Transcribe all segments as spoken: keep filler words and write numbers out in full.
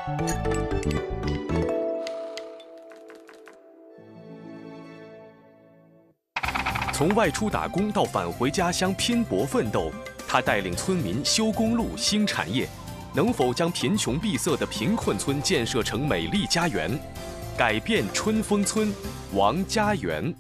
从外出打工到返回家乡拼搏奋斗，他带领村民修公路、兴产业，能否将贫穷闭塞的贫困村建设成美丽家园？改变春风村，王家园。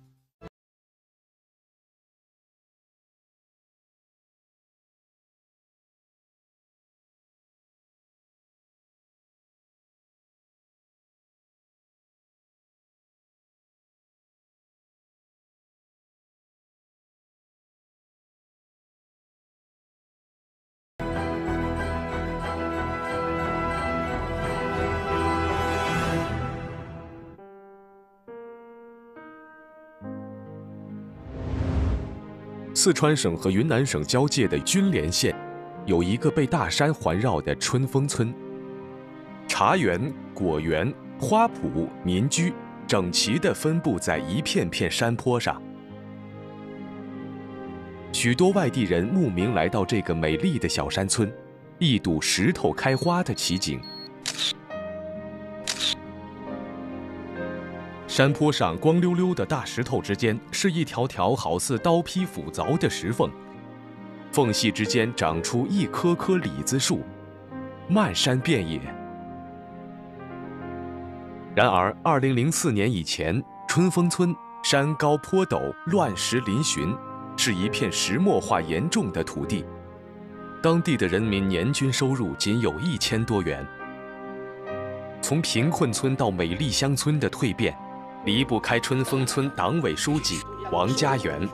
四川省和云南省交界的军连县，有一个被大山环绕的春风村。茶园、果园、花圃、民居整齐地分布在一片片山坡上。许多外地人慕名来到这个美丽的小山村，一睹石头开花的奇景。山坡上光溜溜的大石头之间是一条条好似刀劈斧凿的石缝，缝隙之间长出一棵棵李子树，漫山遍野。然而，二零零四年以前，春风村山高坡陡，乱石嶙峋，是一片石墨化严重的土地，当地的人民年均收入仅有一千多元。从贫困村到美丽乡村的蜕变，离不开春风村党委书记王家园。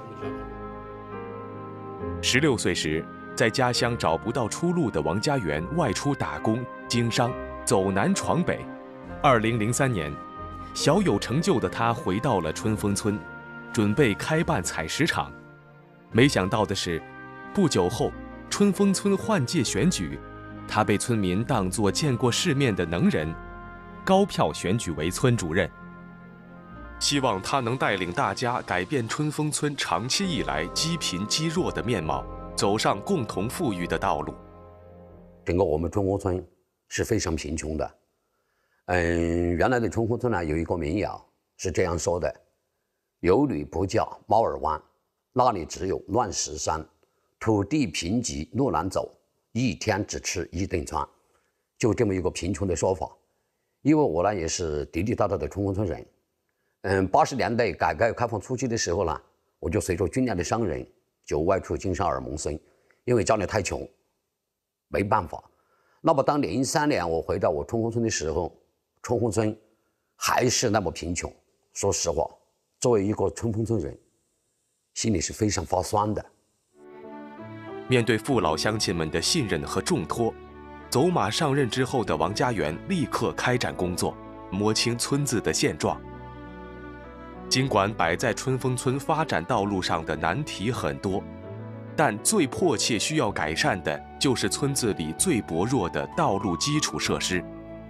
十六岁时，在家乡找不到出路的王家园外出打工、经商，走南闯北。二零零三年，小有成就的他回到了春风村，准备开办采石场。没想到的是，不久后，春风村换届选举，他被村民当作见过世面的能人，高票选举为村主任。希望他能带领大家改变春风村长期以来积贫积弱的面貌，走上共同富裕的道路。 整个我们春风村是非常贫穷的。嗯，原来的春风村呢有一个民谣是这样说的：有女不嫁猫儿湾，那里只有乱石山，土地贫瘠路难走，一天只吃一顿饭。就这么一个贫穷的说法。因为我呢也是地地道道的春风村人。嗯，八十年代改革开放初期的时候呢，我就随着军联的商人就外出经商而谋生，因为家里太穷，没办法。那么当零三年我回到我春风村的时候，春风村还是那么贫穷。说实话，作为一个春风村人，心里是非常发酸的。 面对父老乡亲们的信任和重托，走马上任之后的王家园立刻开展工作，摸清村子的现状。尽管摆在春风村发展道路上的难题很多，但最迫切需要改善的就是村子里最薄弱的道路基础设施。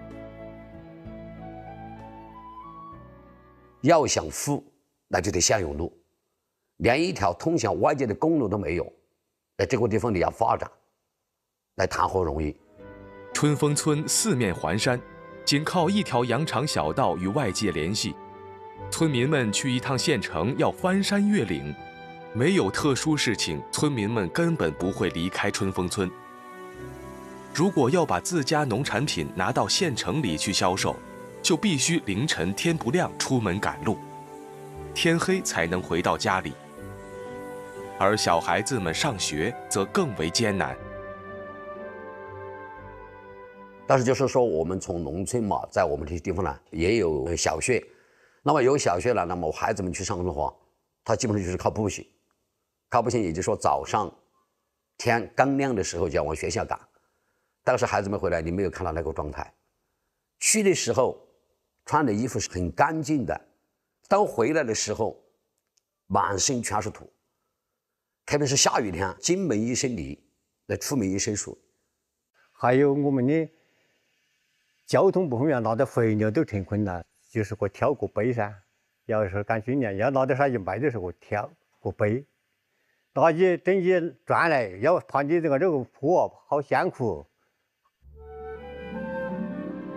要想富，那就得先有路，连一条通向外界的公路都没有，在这个地方你要发展，那谈何容易？ 春风村四面环山，仅靠一条羊肠小道与外界联系。村民们去一趟县城要翻山越岭，没有特殊事情，村民们根本不会离开春风村。如果要把自家农产品拿到县城里去销售，就必须凌晨天不亮出门赶路，天黑才能回到家里。而小孩子们上学则更为艰难。 但是就是说，我们从农村嘛，在我们这些地方呢，也有小学。那么有小学了，那么孩子们去上学的话，他基本上就是靠步行，靠步行，也就是说早上天刚亮的时候就要往学校赶。但是孩子们回来，你没有看到那个状态。去的时候穿的衣服是很干净的，当回来的时候满身全是土，特别是下雨天，进门一身泥，那出门一身水。 还有我们的交通不方便，拿到肥牛都成困难。就是个挑个背噻，要是干训练，要拿到上去卖的时候挑个背，拿起整起转来，要爬你这个这个坡好辛苦。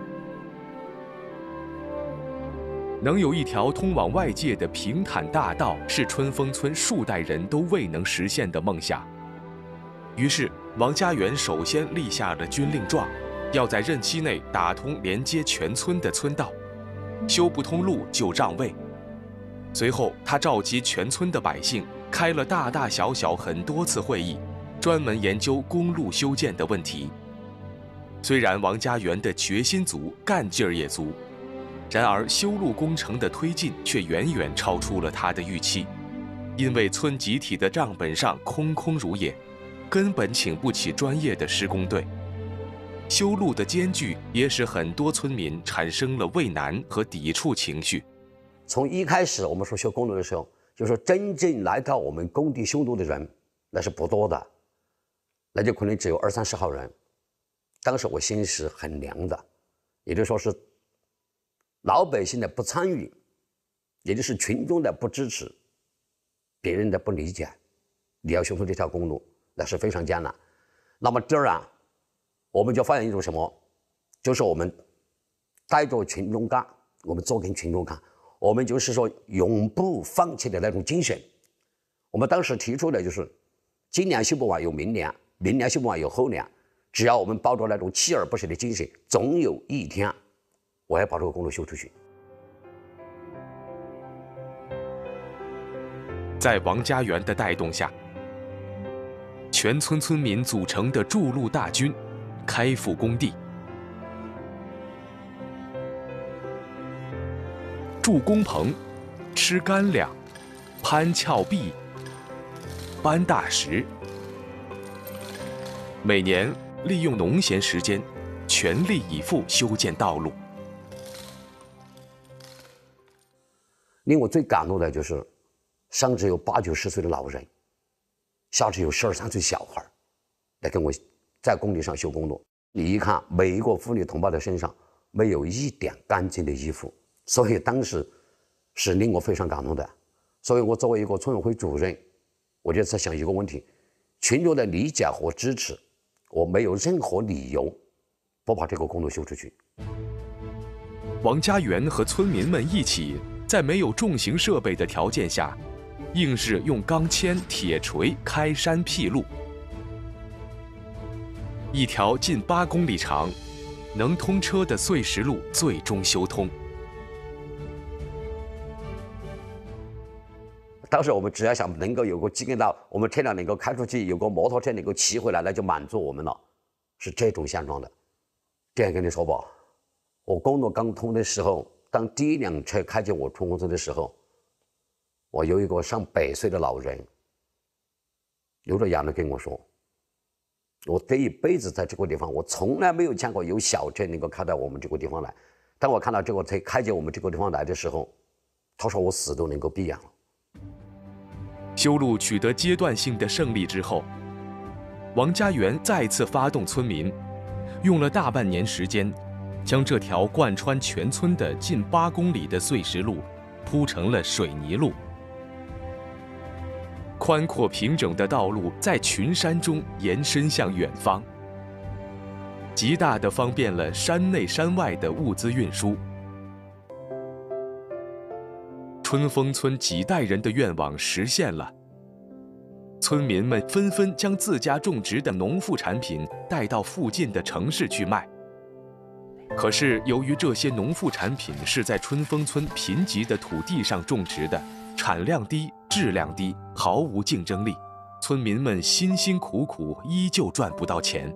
能有一条通往外界的平坦大道，是春风村数代人都未能实现的梦想。于是，王家元首先立下了军令状，要在任期内打通连接全村的村道，修不通路就让位。随后，他召集全村的百姓，开了大大小小很多次会议，专门研究公路修建的问题。虽然王家元的决心足，干劲儿也足，然而修路工程的推进却远远超出了他的预期，因为村集体的账本上空空如也，根本请不起专业的施工队。修路的艰巨也使很多村民产生了畏难和抵触情绪。 从一开始我们说修公路的时候，就说真正来到我们工地修路的人那是不多的，那就可能只有二三十号人。当时我心是很凉的，也就是说是老百姓的不参与，也就是群众的不支持，别人的不理解，你要修出这条公路那是非常艰难。那么这儿啊，我们就发现一种什么，就是我们带着群众干，我们做给群众看，我们就是说永不放弃的那种精神。我们当时提出的就是今年修不完有明年，明年修不完有后年，只要我们抱着那种锲而不舍的精神，总有一天我要把这个公路修出去。 在王家元的带动下，全村村民组成的筑路大军开赴工地，筑工棚、吃干粮、攀峭壁、搬大石，每年利用农闲时间，全力以赴修建道路。 令我最感动的就是，上至有八九十岁的老人，下至有十二三岁小孩，来跟我在工地上修公路。你一看，每一个妇女同胞的身上没有一点干净的衣服，所以当时是令我非常感动的。所以我作为一个村委会主任，我就在想一个问题：群众的理解和支持，我没有任何理由不把这个公路修出去。 王家元和村民们一起，在没有重型设备的条件下，硬是用钢钎、铁锤开山辟路，一条近八公里长、能通车的碎石路最终修通。 当时我们只要想能够有个机耕道，我们车辆能够开出去，有个摩托车能够骑回来，那就满足我们了，是这种现状的。这样跟你说吧，我公路刚通的时候，当第一辆车开进我春风村的时候，我有一个上百岁的老人，流着眼泪跟我说：“我这一辈子在这个地方，我从来没有见过有小车能够开到我们这个地方来。当我看到这个车开进我们这个地方来的时候，他说我死都能够闭眼了。” 修路取得阶段性的胜利之后，王家元再次发动村民，用了大半年时间，将这条贯穿全村的近八公里的碎石路铺成了水泥路。宽阔平整的道路在群山中延伸向远方，极大地方便了山内山外的物资运输。春风村几代人的愿望实现了，村民们纷纷将自家种植的农副产品带到附近的城市去卖。可是，由于这些农副产品是在春风村贫瘠的土地上种植的，产量低、质量低，毫无竞争力，村民们辛辛苦苦依旧赚不到钱。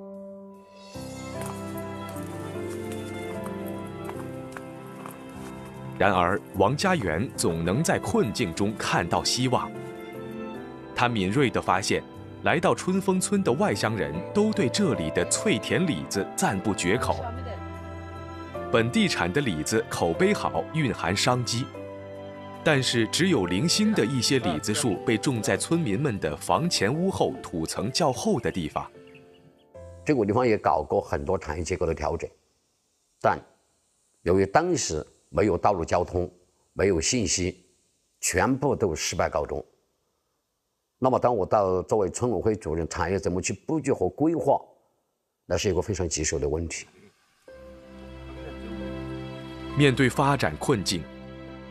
然而，王家元总能在困境中看到希望。他敏锐地发现，来到春风村的外乡人都对这里的脆甜李子赞不绝口。本地产的李子口碑好，蕴含商机，但是只有零星的一些李子树被种在村民们的房前屋后土层较厚的地方。 这个地方也搞过很多产业结构的调整，但由于当时没有道路交通，没有信息，全部都失败告终。那么当我到作为村委会主任，产业怎么去布局和规划，那是一个非常棘手的问题。 面对发展困境，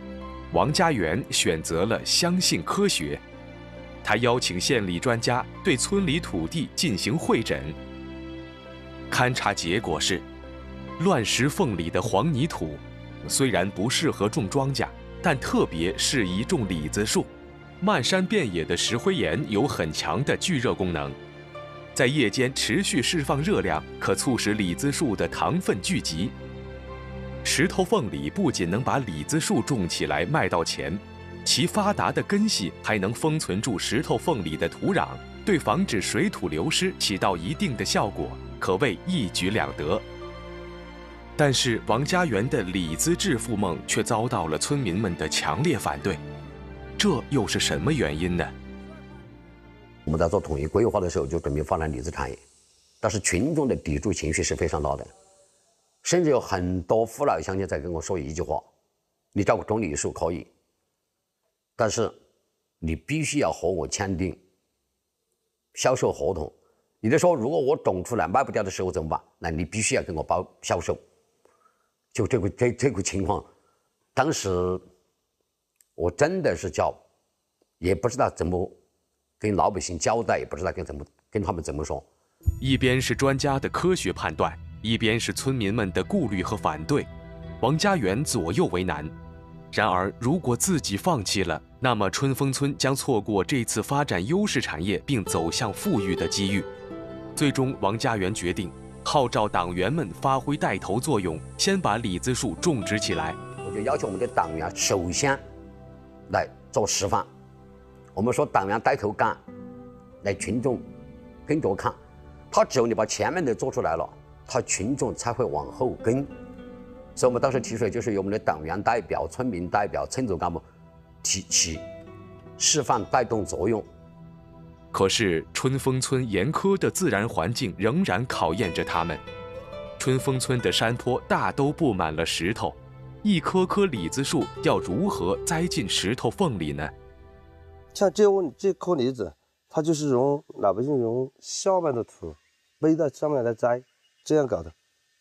王家元选择了相信科学。他邀请县里专家对村里土地进行会诊，勘察结果是，乱石缝里的黄泥土虽然不适合种庄稼，但特别适宜种李子树。漫山遍野的石灰岩有很强的聚热功能，在夜间持续释放热量，可促使李子树的糖分聚集。石头缝里不仅能把李子树种起来卖到钱，其发达的根系还能封存住石头缝里的土壤，对防止水土流失起到一定的效果，可谓一举两得。但是王家元的李子致富梦却遭到了村民们的强烈反对，这又是什么原因呢？ 我们在做统一规划的时候就准备发展李子产业，但是群众的抵触情绪是非常大的，甚至有很多父老乡亲在跟我说一句话：你照顾种李树可以，但是你必须要和我签订销售合同。也就是说，如果我种出来卖不掉的时候怎么办？那你必须要跟我包销售。就这个这这个情况，当时我真的是叫，也不知道怎么跟老百姓交代，也不知道跟怎么跟他们怎么说。 一边是专家的科学判断，一边是村民们的顾虑和反对，王家元左右为难。然而，如果自己放弃了，那么春风村将错过这次发展优势产业并走向富裕的机遇。最终，王家元决定号召党员们发挥带头作用，先把李子树种植起来。 我就要求我们的党员首先来做示范。我们说党员带头干，来群众跟着看。他只有你把前面的做出来了，他群众才会往后跟。所以我们当时提出来，就是由我们的党员代表、村民代表、村组干部提起示范带动作用。 可是春风村严苛的自然环境仍然考验着他们。春风村的山坡大都布满了石头，一棵棵李子树要如何栽进石头缝里呢？ 像这这棵李子，它就是用老百姓用下面的土背到上面来栽，这样搞的。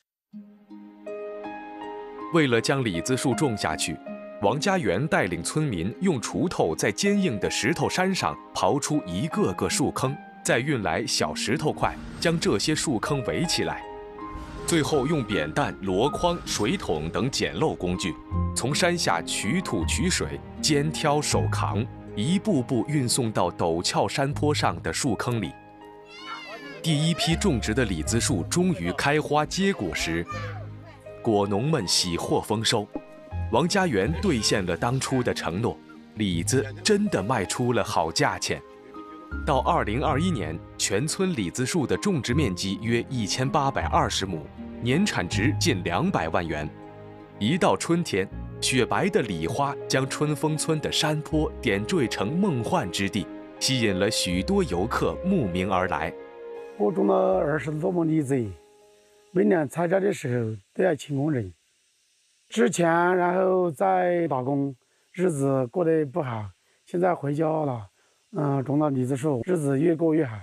为了将李子树种下去，王家元带领村民用锄头在坚硬的石头山上刨出一个个树坑，再运来小石头块，将这些树坑围起来。最后用扁担、箩筐、水桶等简陋工具，从山下取土取水，肩挑手扛，一步步运送到陡峭山坡上的树坑里。第一批种植的李子树终于开花结果时，果农们喜获丰收。王家元兑现了当初的承诺，李子真的卖出了好价钱。到二零二一年，全村李子树的种植面积约一千八百二十亩，年产值近两百万元。一到春天，雪白的李花将春风村的山坡点缀成梦幻之地，吸引了许多游客慕名而来。 我种了二十多亩李子，每年采摘的时候都要请工人。之前然后在打工，日子过得不好，现在回家了，嗯，种了李子树，日子越过越好。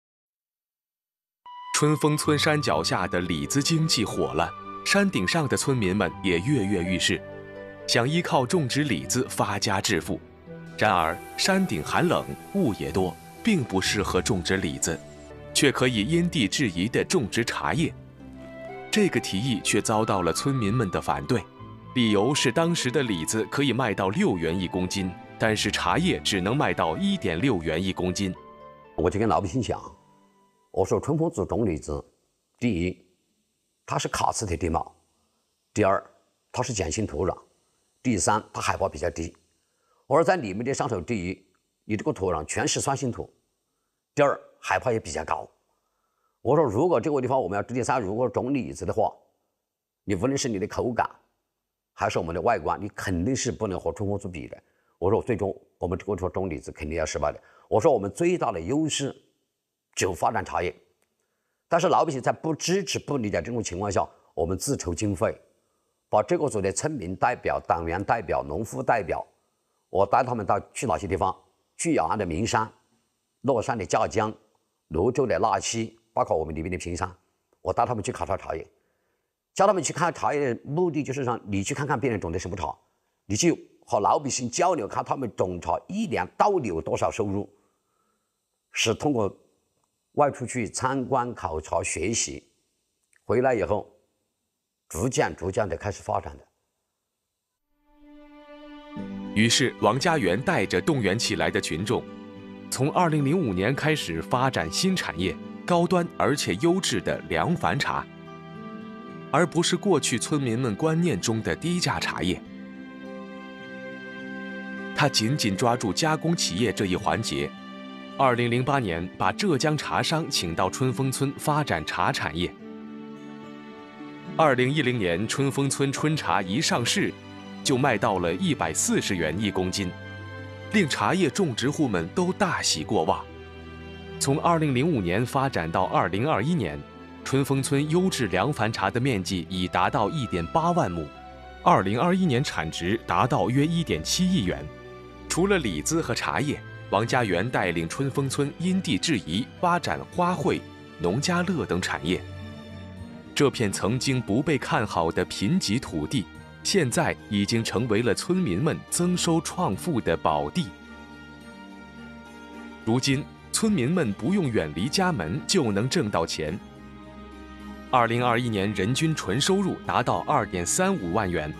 春风村山脚下的李子经济火了，山顶上的村民们也跃跃欲试，想依靠种植李子发家致富。然而山顶寒冷，雾也多，并不适合种植李子，却可以因地制宜地种植茶叶。这个提议却遭到了村民们的反对，理由是当时的李子可以卖到六元一公斤，但是茶叶只能卖到一点六元一公斤。 我就跟老百姓讲，我说春风组种李子，第一，它是喀斯特地貌；第二，它是碱性土壤；第三，它海拔比较低。我说在你们的上头，第一，你这个土壤全是酸性土；第二，海拔也比较高。我说，如果这个地方我们要第三，如果种李子的话，你无论是你的口感，还是我们的外观，你肯定是不能和春风组比的。我说，最终我们这个地方种李子肯定要失败的。我说，我们最大的优势就发展茶叶，但是老百姓在不支持、不理解这种情况下，我们自筹经费，把这个组的村民代表、党员代表、农夫代表，我带他们到去哪些地方？去雅安的名山、乐山的珈江、泸州的腊溪。包括我们里面的平山，我带他们去考察茶叶，教他们去看茶叶的目的就是让你去看看别人种的什么茶，你去和老百姓交流，看他们种茶一年到底有多少收入，是通过外出去参观、考察、学习，回来以后，逐渐逐渐的开始发展的。 于是，王家园带着动员起来的群众，从二零零五年开始发展新产业，高端而且优质的凉矾茶，而不是过去村民们观念中的低价茶叶。他紧紧抓住加工企业这一环节。二零零八年，把浙江茶商请到春风村发展茶产业。二零一零年，春风村春茶一上市，就卖到了一百四十元一公斤，令茶叶种植户们都大喜过望。从二零零五年发展到二零二一年，春风村优质凉矾茶的面积已达到一点八万亩，二零二一年产值达到约一点七亿元。除了李子和茶叶，王家园带领春风村因地制宜发展花卉、农家乐等产业。这片曾经不被看好的贫瘠土地，现在已经成为了村民们增收创富的宝地。如今，村民们不用远离家门就能挣到钱。二零二一年人均纯收入达到二点三五万元。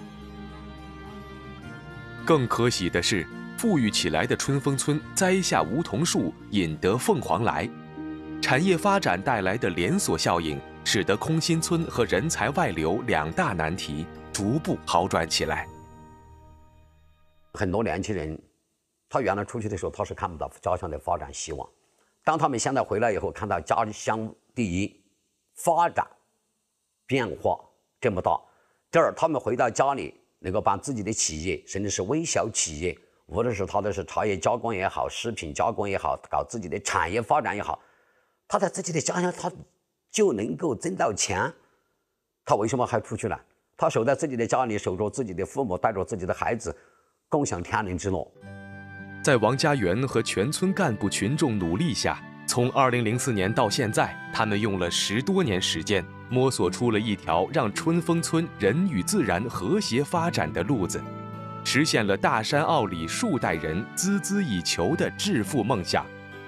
更可喜的是，富裕起来的春风村栽下梧桐树，引得凤凰来。产业发展带来的连锁效应，使得空心村和人才外流两大难题逐步好转起来。 很多年轻人，他原来出去的时候，他是看不到家乡的发展希望。当他们现在回来以后，看到家乡第一发展变化这么大，第二，他们回到家里能够把自己的企业，甚至是微小企业，无论是他的是茶叶加工也好，食品加工也好，搞自己的产业发展也好，他在自己的家乡他就能够挣到钱，他为什么还出去呢？他守在自己的家里，守着自己的父母，带着自己的孩子，共享天伦之乐。 在王家园和全村干部群众努力下，从二零零四年到现在，他们用了十多年时间，摸索出了一条让春风村人与自然和谐发展的路子，实现了大山坳里数代人孜孜以求的致富梦想。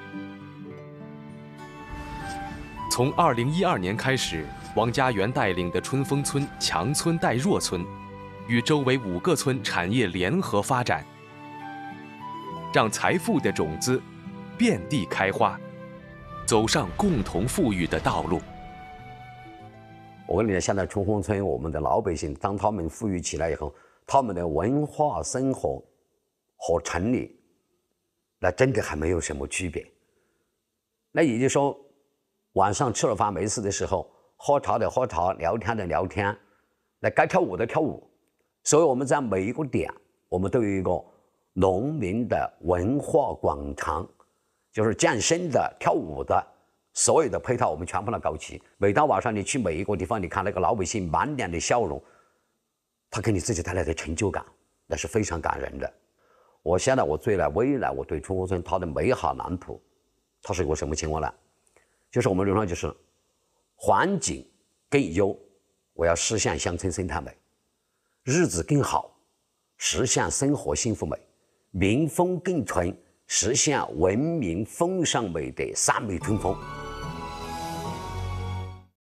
从二零一二年开始，王家园带领的春风村强村带弱村，与周围五个村产业联合发展，让财富的种子遍地开花，走上共同富裕的道路。 我跟你讲，现在春风村我们的老百姓，当他们富裕起来以后，他们的文化生活和城里那真的还没有什么区别。那也就是说，晚上吃了饭没事的时候，喝茶的喝茶，聊天的聊天，那该跳舞的跳舞。所以我们在每一个点，我们都有一个农民的文化广场，就是健身的、跳舞的，所有的配套我们全部都搞齐。每当晚上你去每一个地方，你看那个老百姓满脸的笑容，他给你自己带来的成就感，那是非常感人的。我现在我对了未来，我对春风村它的美好蓝图，它是一个什么情况呢？就是我们认为就是环境更优，我要实现乡村生态美；日子更好，实现生活幸福美；民风更纯，实现文明风尚美的三美春风。